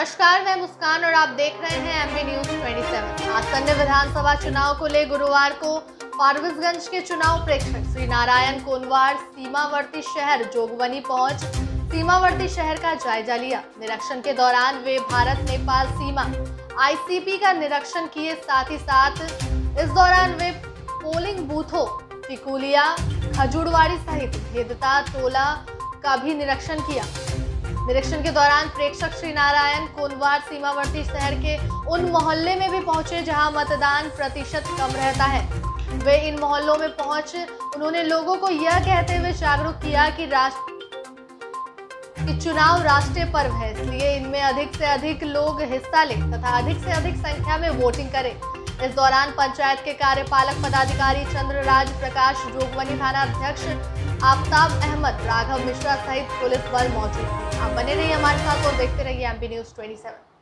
नमस्कार, मैं मुस्कान और आप देख रहे हैं एमबी न्यूज 27। आसन्न विधानसभा चुनाव को ले गुरुवार को फारबिसगंज के चुनाव प्रेक्षक श्री नारायण कोनवार सीमावर्ती शहर जोगबनी पहुंच सीमावर्ती शहर का जायजा लिया। निरीक्षण के दौरान वे भारत नेपाल सीमा आईसीपी का निरीक्षण किए। साथ ही साथ इस दौरान वे पोलिंग बूथों टिकुलिया खजूरवाड़ी सहित भेदता टोला का भी निरीक्षण किया। निरीक्षण के दौरान प्रेक्षक श्री नारायण कोनवार सीमावर्ती शहर के उन मोहल्ले में भी पहुंचे जहां मतदान प्रतिशत कम रहता है। वे इन मोहल्लों में पहुंच उन्होंने लोगों को यह कहते हुए जागरूक किया कि चुनाव राष्ट्रीय पर्व है, इसलिए इनमें अधिक से अधिक लोग हिस्सा लें तथा अधिक से अधिक संख्या में वोटिंग करें। इस दौरान पंचायत के कार्यपालक पदाधिकारी चंद्रराज प्रकाश, जोगबनी थाना अध्यक्ष आफ्ताब अहमद, राघव मिश्रा सहित पुलिस बल मौजूद थे। आप बने रहिए हमारे साथ और देखते रहिए एमबी न्यूज 27।